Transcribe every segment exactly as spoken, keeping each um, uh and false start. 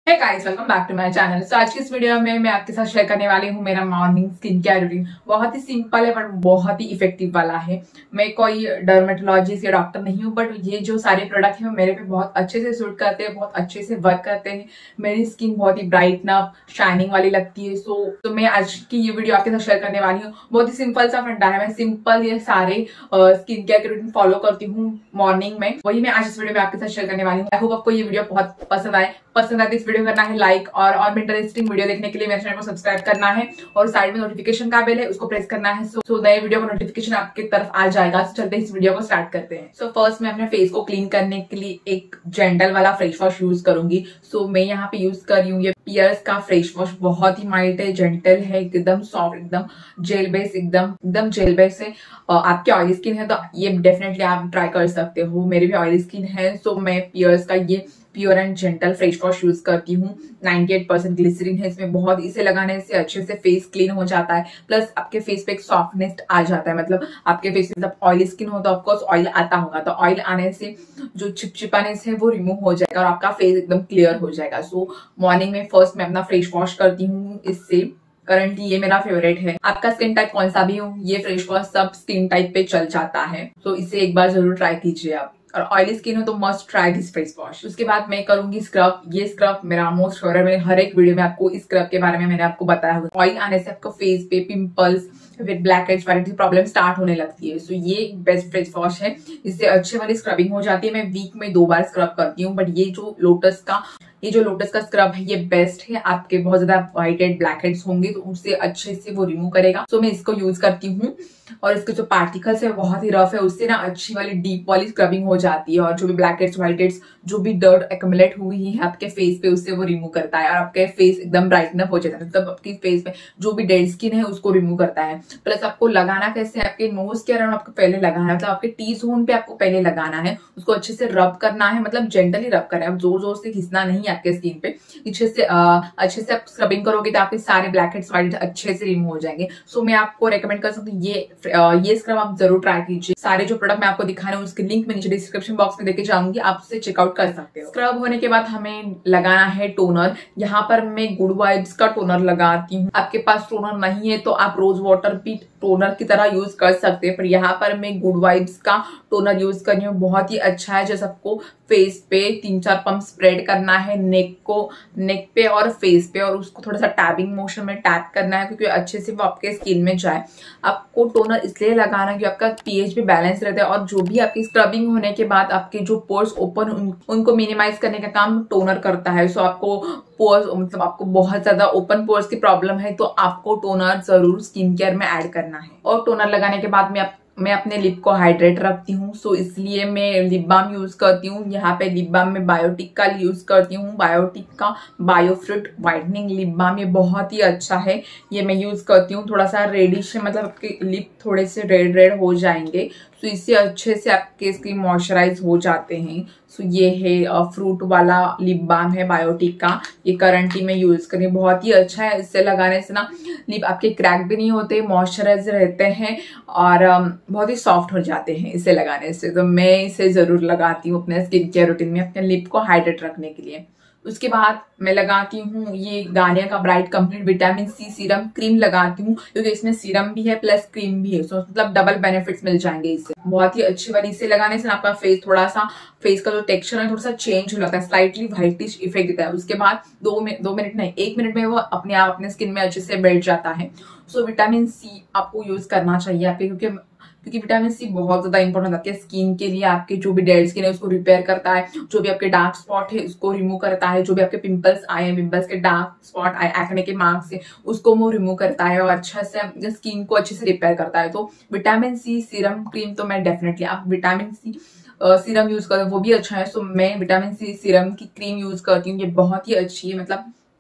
Hey guys, welcome back to my channel. So आज की इस वीडियो में मैं आपके साथ शेयर करने वाली हूँ मेरा मॉर्निंग स्किन केयर रूटीन। बहुत ही सिंपल है बट बहुत ही इफेक्टिव वाला है। मैं कोई डर्मेटोलॉजिस्ट या डॉक्टर नहीं हूँ, बट ये जो सारे प्रोडक्ट हैं मेरे पे बहुत अच्छे से सूट करते हैं, बहुत अच्छे से वर्क करते हैं। मेरी स्किन बहुत ही ब्राइट ना शाइनिंग वाली लगती है। सो तो मैं आज की ये वीडियो आपके साथ शेयर करने वाली हूँ। बहुत ही सिंपल सा फंडा है। मैं सिंपल ये सारे स्किन केयर के रूटीन फॉलो करती हूँ मॉर्निंग में, वही मैं आज इस वीडियो में आपके साथ शेयर करने वाली हूँ। आई होप आपको ये वीडियो बहुत पसंद आए। पसंद आए तो इस वीडियो करना है लाइक, और और इंटरेस्टिंग वीडियो देखने के लिए मेरे चैनल को सब्सक्राइब करना है, और साइड में नोटिफिकेशन का बेल है उसको प्रेस करना है। सो so, नए वीडियो का नोटिफिकेशन आपकी तरफ आ जाएगा। so, चलते इस वीडियो को स्टार्ट करते हैं। सो so, फर्स्ट मैं अपने फेस को क्लीन करने के लिए एक जेंटल वाला फेस वॉश यूज करूंगी। सो so, मैं यहाँ पे यूज कर रही हूँ ये पियर्स का फेस वॉश। बहुत ही माइल्ड है, जेंटल है, एकदम सॉफ्ट, एकदम जेल बेस, एकदम एकदम जेल बेस है। आपकी ऑयली स्किन है तो ये डेफिनेटली आप ट्राई कर सकते हो। मेरी भी ऑयली स्किन है, सो मैं पियर्स का ये pure and gentle face wash use करती हूँ। अट्ठानवे परसेंट ग्लिसरीन है इसमें। बहुत इसे लगाने से अच्छे से फेस क्लीन हो जाता है, प्लस आपके फेस पे एक सॉफ्टनेस आ जाता है। मतलब आपके फेस में जब ऑयली स्किन हो तो ऑफकोर्स ऑयल आता होगा, तो ऑयल आने से जो चिपचिपानेस है वो रिमूव हो जाएगा और आपका फेस एकदम क्लियर हो जाएगा। सो मॉर्निंग में फर्स्ट मैं अपना फेस वॉश करती हूँ इससे। करंटली ये मेरा फेवरेट है। आपका स्किन टाइप कौन सा भी हो, ये फेस वॉश सब स्किन टाइप पे चल जाता है। तो इसे एक बार जरूर ट्राई कीजिए आप। और ऑयली स्किन हो तो must try this face wash. उसके बाद मैं करूंगी स्क्रब। ये स्क्रब मेरा मोस्ट फेवरेट है। हर एक वीडियो में आपको इस स्क्रब के बारे में मैंने आपको बताया हुआ। ऑयल आने से आपको फेस पे पिंपल्स, फिर ब्लैक हेड्स वाली प्रॉब्लम स्टार्ट होने लगती है। सो so, ये बेस्ट फेस वॉश है। इससे अच्छे वाली स्क्रबिंग हो जाती है। मैं वीक में दो बार स्क्रब करती हूँ, बट ये जो लोटस का ये जो लोटस का स्क्रब है ये बेस्ट है। आपके बहुत ज्यादा व्हाइट हेड ब्लैक हेड्स होंगे तो उससे अच्छे से वो रिमूव करेगा। सो so, मैं इसको यूज करती हूँ। और इसके जो पार्टिकल्स है बहुत ही रफ है, उससे ना अच्छी वाली डीप वाली स्क्रबिंग हो जाती है। और जो भी ब्लैक हेड्स, व्हाइट हेड्स, जो भी डर्ट एक्यूमुलेट हुई है आपके फेस पे, उससे वो रिमूव करता है और आपके फेस एकदम ब्राइटन अप हो जाता है। मतलब आपकी फेस में जो भी डेड स्किन है उसको रिमूव करता है। प्लस आपको लगाना कैसे, आपके नोज के अराउंड आपको पहले लगाना है। मतलब आपके टी जोन पे आपको पहले लगाना है, उसको अच्छे से रब करना है। मतलब जेंटली रब करना है, अब जोर जोर से घिसना नहीं है आपके स्किन पे। अच्छे से अच्छे से आप स्क्रबिंग करोगे तो आपके सारे ब्लैक हेड्स, व्हाइट हेड्स अच्छे से रिमूव हो जाएंगे। सो मैं आपको रेकमेंड कर सकती हूँ ये ये स्क्रब आप जरूर ट्राई कीजिए। सारे जो प्रोडक्ट मैं आपको दिखा रही हूँ उसके लिंक मैं नीचे डिस्क्रिप्शन बॉक्स में देके जाऊंगी, आप उसे चेकआउट कर सकते हो। स्क्रब होने के बाद हमें लगाना है टोनर। यहाँ पर मैं गुड वाइब्स का टोनर लगाती हूँ। आपके पास टोनर नहीं है तो आप रोज वाटर भी टोनर की तरह यूज कर सकते हैं, पर यहाँ पर मैं गुड वाइब्स का टोनर यूज कर रही हूँ। बहुत ही अच्छा है। जो सबको फेस पे तीन चार पंप स्प्रेड करना है, नेक को नेक पे और फेस पे, और उसको थोड़ा सा टैपिंग मोशन में टैप करना है क्योंकि अच्छे से वो आपके स्किन में जाए। आपको टोनर इसलिए लगाना है कि आपका पीएच भी बैलेंस रहता है, और जो भी आपकी स्क्रबिंग होने के बाद आपके जो पोर्स ओपन उन, उनको मिनिमाइज करने का काम टोनर करता है। सो आपको पोर्स, मतलब आपको बहुत ज्यादा ओपन पोर्स की प्रॉब्लम है तो आपको टोनर जरूर स्किन केयर में ऐड करना है। और टोनर लगाने के बाद में आप मैं अपने लिप को हाइड्रेट रखती हूँ। सो इसलिए मैं लिप बाम यूज करती हूँ। यहाँ पे लिप बाम में बायोटिक का यूज करती हूँ। बायोटिक का बायोफ्रूट व्हाइटनिंग लिप बाम, ये बहुत ही अच्छा है। ये मैं यूज करती हूँ। थोड़ा सा रेडिश है, मतलब आपके लिप थोड़े से रेड रेड हो जाएंगे, तो इससे अच्छे से आपके स्किन मॉइस्चराइज हो जाते हैं। सो ये है फ्रूट वाला लिप बाम है बायोटिक का। ये करंटली मैं यूज करी, बहुत ही अच्छा है। इससे लगाने से ना लिप आपके क्रैक भी नहीं होते, मॉइस्चराइज रहते हैं और बहुत ही सॉफ्ट हो जाते हैं इसे लगाने से। तो मैं इसे जरूर लगाती हूँ अपने स्किन केयर रूटीन में अपने लिप को हाइड्रेट रखने के लिए। उसके बाद मैं लगाती हूँ ये गार्नियर का bright complete vitamin C serum cream लगाती हूँ, क्योंकि इसमें सीरम भी है प्लस क्रीम भी है। सो मतलब डबल बेनिफिट्स मिल जाएंगे इससे। बहुत ही अच्छी वाली इसे लगाने से आपका फेस थोड़ा सा फेस का जो टेक्सचर है थोड़ा सा चेंज हो जाता है, स्लाइटली व्हाइटिश इफेक्ट देता है। उसके बाद दो मिनट दो मिनट नहीं एक मिनट में वो अपने आप अपने स्किन में अच्छे से बैठ जाता है। सो विटामिन सी आपको यूज करना चाहिए आपके, क्योंकि क्योंकि विटामिन सी बहुत ज्यादा इंपॉर्टेंट है आपके स्किन के लिए। आपके जो भी डेड स्किन है उसको रिपेयर करता है, जो भी आपके डार्क स्पॉट है उसको रिमूव करता है, जो भी आपके पिंपल्स आए हैं, पिंपल्स के डार्क स्पॉट आए एक्ने के मार्क्स से, उसको वो रिमूव करता है और अच्छा से स्किन को अच्छे से रिपेयर करता है। तो विटामिन सी सीरम क्रीम तो मैं डेफिनेटली, आप विटामिन सी सीरम यूज करते हैं वो भी अच्छा है। सो मैं विटामिन सी सीरम की क्रीम यूज करती हूँ, ये बहुत ही अच्छी है। मतलब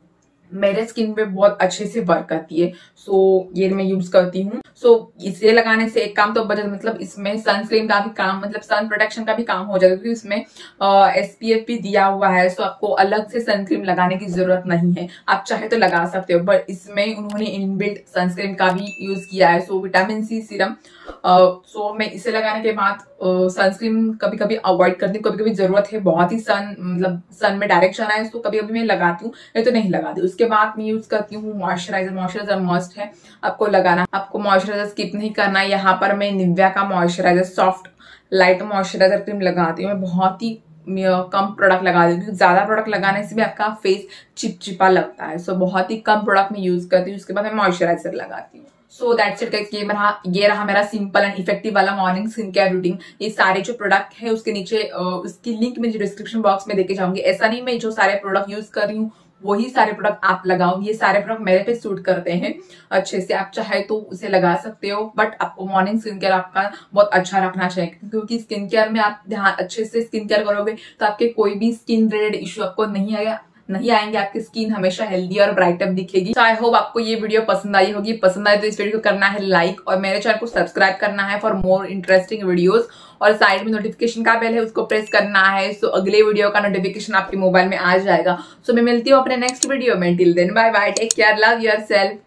मेरे स्किन पे बहुत अच्छे से वर्क करती है। सो so, ये मैं यूज करती हूँ। सो so, इसे लगाने से एक काम तो बचत, मतलब इसमें सनस्क्रीन का भी काम, मतलब सन प्रोटेक्शन का भी काम हो जाएगा, क्योंकि इसमें एसपीएफ भी दिया हुआ है। सो so, आपको अलग से सनस्क्रीन लगाने की जरूरत नहीं है, आप चाहे तो लगा सकते हो, बट इसमें उन्होंने इनबिल्ट सनस्क्रीन का भी यूज किया है। सो विटामिन सी सीरम, सो मैं इसे लगाने के बाद सनस्क्रीन कभी कभी अवॉइड करती हूँ, कभी कभी जरूरत है, बहुत ही सन मतलब सन में डायरेक्ट जाना है तो कभी कभी मैं लगाती हूँ, नहीं तो नहीं लगाती। उसके बाद मैं यूज करती हूँ मॉइस्चराइजर। मॉइस्चराइजर मस्ट है आपको लगाना, आपको मॉइस्चराइजर स्किप नहीं करना। यहाँ पर मैं निविया का moisturiser soft light moisturiser cream लगाती हूँ। मैं बहुत ही कम प्रोडक्ट लगा देती हूँ, ज्यादा प्रोडक्ट लगाने से भी आपका फेस चिपचिपा लगता है। सो so, बहुत ही कम प्रोडक्ट में यूज करती हूँ, उसके बाद मैं मॉइस्चराइजर लगाती हूँ। सो दैट्स इट गाइस, ये रहा ये रहा मेरा सिंपल एंड इफेक्टिव वाला मॉर्निंग स्किन केयर रूटीन। ये सारे जो प्रोडक्ट है उसके नीचे उसकी लिंक मैं डिस्क्रिप्शन बॉक्स में देके जाऊंगी। ऐसा नहीं मैं जो सारे प्रोडक्ट यूज कर रही हूँ वही सारे प्रोडक्ट आप लगाओ, ये सारे प्रोडक्ट मेरे पे सूट करते हैं अच्छे से, आप चाहे तो उसे लगा सकते हो, बट आपको मॉर्निंग स्किन केयर आपका बहुत अच्छा रखना चाहिए, क्योंकि स्किन केयर में आप ध्यान अच्छे से स्किन केयर करोगे तो आपके कोई भी स्किन रिलेटेड इश्यू आपको नहीं आएगा नहीं आएंगे आपकी स्किन हमेशा हेल्दी और ब्राइटअप दिखेगी। तो आई होप आपको ये वीडियो पसंद आई होगी। पसंद आए तो इस वीडियो को करना है लाइक और मेरे चैनल को सब्सक्राइब करना है फॉर मोर इंटरेस्टिंग वीडियोस, और साइड में नोटिफिकेशन का बेल है उसको प्रेस करना है। सो अगले वीडियो का नोटिफिकेशन आपके मोबाइल में आ जाएगा। सो मैं मिलती हूँ अपने नेक्स्ट वीडियो में। Till then bye bye, take care, love yourself.